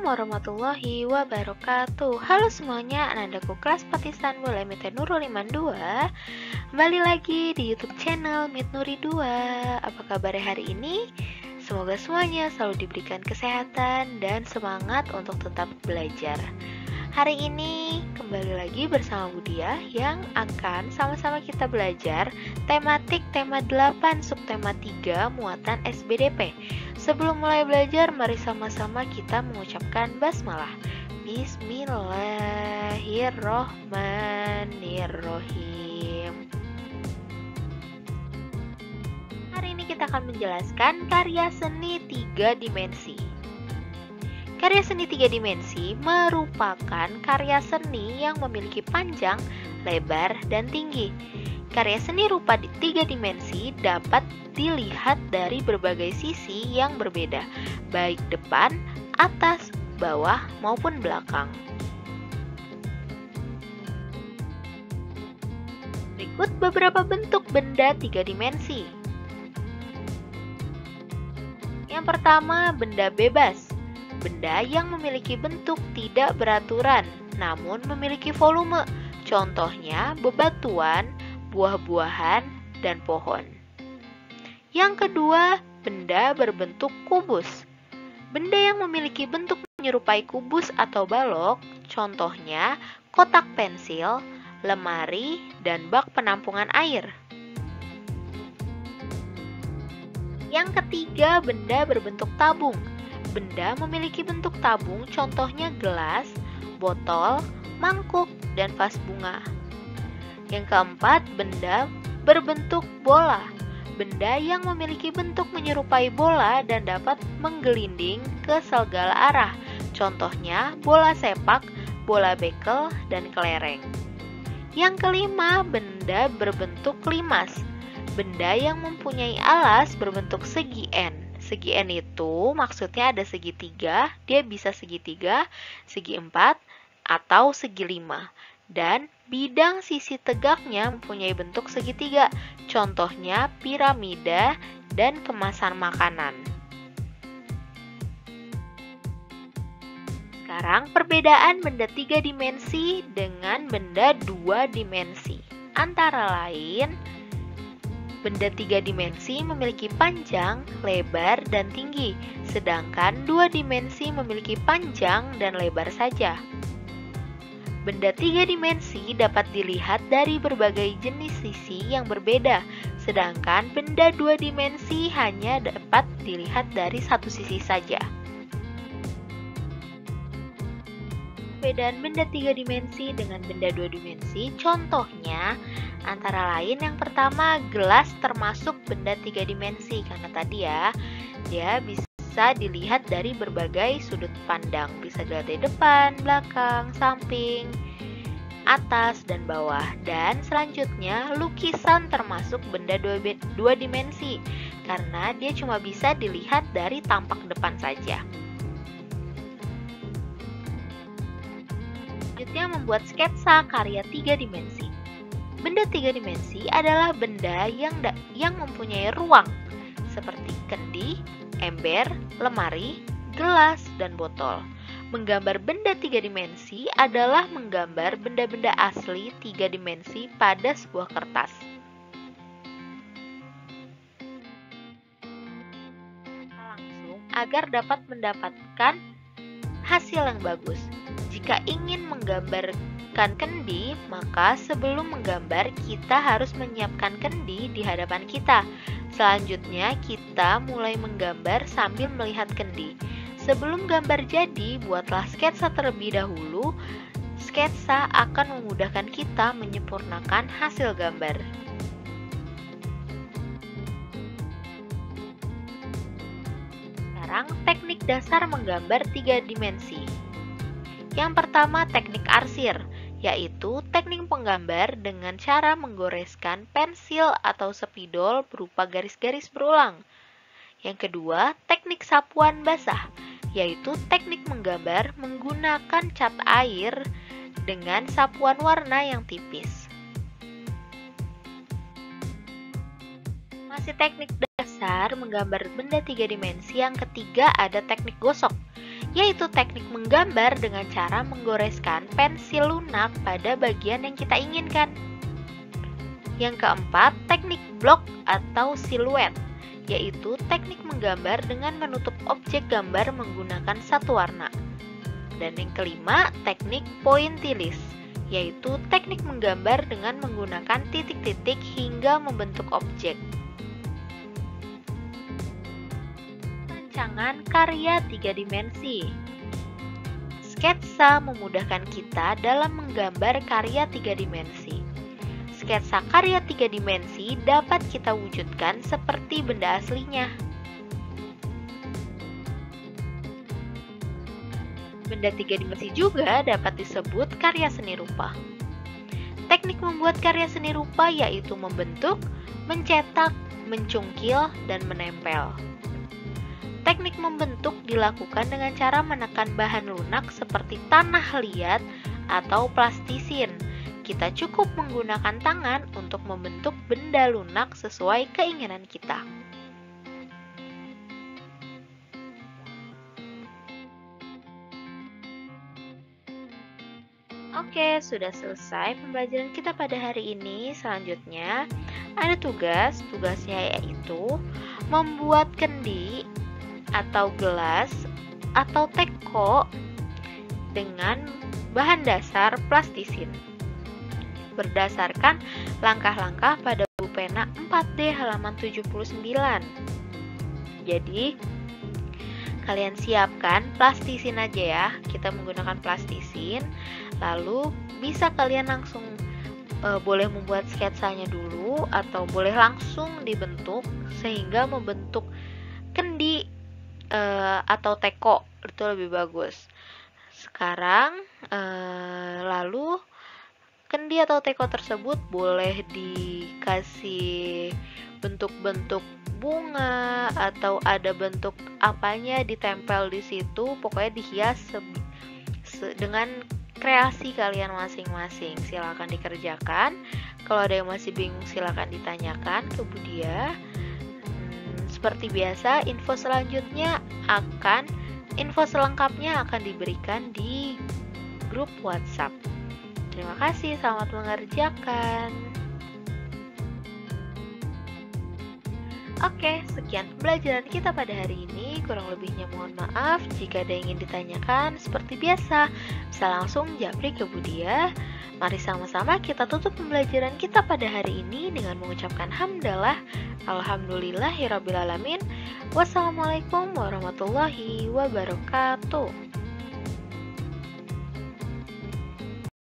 warahmatullahi wabarakatuh. Halo semuanya, anandaku kelas Pakistan Mulai Mite Nurul Iman 2. Kembali lagi di YouTube channel Mit Nuri 2. Apa kabar hari ini? Semoga semuanya selalu diberikan kesehatan dan semangat untuk tetap belajar. Hari ini kembali lagi bersama Budia yang akan sama-sama kita belajar tematik tema 8 subtema 3 muatan SBDP. Sebelum mulai belajar, mari sama-sama kita mengucapkan basmalah. Bismillahirrohmanirrohim. Hari ini kita akan menjelaskan karya seni 3 dimensi. Karya seni 3 dimensi merupakan karya seni yang memiliki panjang, lebar, dan tinggi. Karya seni rupa 3 dimensi dapat dilihat dari berbagai sisi yang berbeda, baik depan, atas, bawah, maupun belakang. Berikut beberapa bentuk benda 3 dimensi. Yang pertama, benda bebas. Benda yang memiliki bentuk tidak beraturan, namun memiliki volume. Contohnya, bebatuan, buah-buahan, dan pohon. Yang kedua, benda berbentuk kubus. Benda yang memiliki bentuk menyerupai kubus atau balok, contohnya kotak pensil, lemari, dan bak penampungan air. Yang ketiga, benda berbentuk tabung. Benda memiliki bentuk tabung, contohnya gelas, botol, mangkuk, dan vas bunga. Yang keempat, benda berbentuk bola. Benda yang memiliki bentuk menyerupai bola dan dapat menggelinding ke segala arah. Contohnya bola sepak, bola bekel, dan kelereng. Yang kelima, benda berbentuk limas. Benda yang mempunyai alas berbentuk segi N. Segi N itu maksudnya ada segitiga, dia bisa segitiga, segi 4, atau segi 5. Dan bidang sisi tegaknya mempunyai bentuk segitiga, contohnya piramida dan kemasan makanan. Sekarang perbedaan benda 3 dimensi dengan benda 2 dimensi. Antara lain, benda 3 dimensi memiliki panjang, lebar, dan tinggi, sedangkan 2 dimensi memiliki panjang dan lebar saja. Benda 3 dimensi dapat dilihat dari berbagai jenis sisi yang berbeda, sedangkan benda 2 dimensi hanya dapat dilihat dari satu sisi saja. Perbedaan benda 3 dimensi dengan benda 2 dimensi, contohnya antara lain yang pertama, gelas termasuk benda 3 dimensi karena tadi ya, dia bisa dilihat dari berbagai sudut pandang, bisa dilihat dari depan, belakang, samping, atas, dan bawah. Dan selanjutnya, lukisan termasuk benda 2 dimensi karena dia cuma bisa dilihat dari tampak depan saja. Selanjutnya, membuat sketsa karya 3 dimensi. Benda 3 dimensi adalah benda yang mempunyai ruang seperti kendi, ember, lemari, gelas, dan botol. Menggambar benda 3 dimensi adalah menggambar benda-benda asli 3 dimensi pada sebuah kertas. Langsung agar dapat mendapatkan hasil yang bagus. Jika ingin menggambarkan kendi, maka sebelum menggambar kita harus menyiapkan kendi di hadapan kita. Selanjutnya kita mulai menggambar sambil melihat kendi. Sebelum gambar jadi, buatlah sketsa terlebih dahulu. Sketsa akan memudahkan kita menyempurnakan hasil gambar. Sekarang teknik dasar menggambar 3 dimensi. Yang pertama, teknik arsir, yaitu teknik penggambar dengan cara menggoreskan pensil atau spidol berupa garis-garis berulang. Yang kedua, teknik sapuan basah, yaitu teknik menggambar menggunakan cat air dengan sapuan warna yang tipis. Masih teknik dasar menggambar benda 3 dimensi, yang ketiga ada teknik gosok, yaitu teknik menggambar dengan cara menggoreskan pensil lunak pada bagian yang kita inginkan. Yang keempat, teknik blok atau siluet, yaitu teknik menggambar dengan menutup objek gambar menggunakan satu warna. Dan yang kelima, teknik pointillis, yaitu teknik menggambar dengan menggunakan titik-titik hingga membentuk objek. Rancangan karya 3 dimensi. Sketsa memudahkan kita dalam menggambar karya 3 dimensi. Sketsa karya 3 dimensi dapat kita wujudkan seperti benda aslinya. Benda 3 dimensi juga dapat disebut karya seni rupa. Teknik membuat karya seni rupa yaitu membentuk, mencetak, mencungkil, dan menempel. Teknik membentuk dilakukan dengan cara menekan bahan lunak seperti tanah liat atau plastisin. Kita cukup menggunakan tangan untuk membentuk benda lunak sesuai keinginan kita. Oke, sudah selesai pembelajaran kita pada hari ini. Selanjutnya, ada tugas. Tugasnya yaitu membuat kendi atau gelas atau teko dengan bahan dasar plastisin berdasarkan langkah-langkah pada buku pena 4D halaman 79. Jadi kalian siapkan plastisin aja ya, kita menggunakan plastisin, lalu bisa kalian langsung boleh membuat sketsanya dulu atau boleh langsung dibentuk sehingga membentuk kendi atau teko, itu lebih bagus. Sekarang lalu kendi atau teko tersebut boleh dikasih bentuk-bentuk bunga atau ada bentuk apanya ditempel di situ, pokoknya dihias dengan kreasi kalian masing-masing. Silakan dikerjakan. Kalau ada yang masih bingung silakan ditanyakan ke Budia. Seperti biasa, info selengkapnya akan diberikan di grup WhatsApp. Terima kasih, selamat mengerjakan. Oke, sekian pembelajaran kita pada hari ini. Kurang lebihnya mohon maaf. Jika ada yang ingin ditanyakan, seperti biasa, bisa langsung japri ke Budia. Mari sama-sama kita tutup pembelajaran kita pada hari ini dengan mengucapkan hamdalah. Alhamdulillahirrabbilalamin. Wassalamualaikum warahmatullahi wabarakatuh.